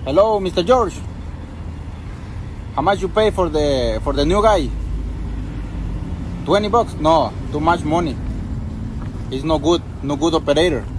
Hello, Mr. George. How much you pay for the new guy? $20? No, too much money. He's no good operator.